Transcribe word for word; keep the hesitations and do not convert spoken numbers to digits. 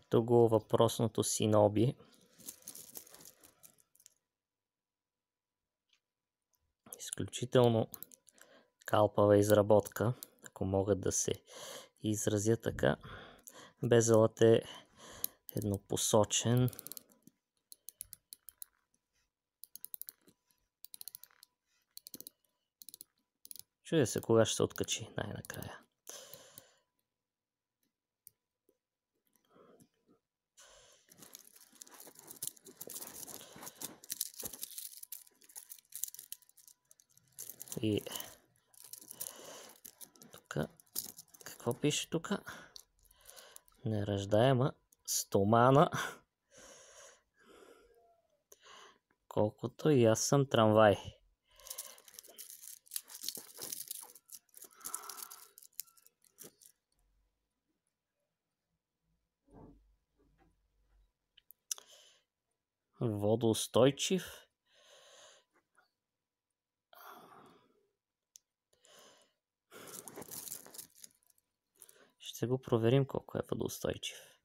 Ето го въпросното Синоби. Изключително калпава изработка, ако могат да се изразя така. Безелът е еднопосочен. Чудя се кога ще се откачи най-накрая. И тук, какво пише тук? Нераждаема стомана. Колкото и аз съм трамвай. Водоустойчив. Ще го проверим колко е водоустойчив.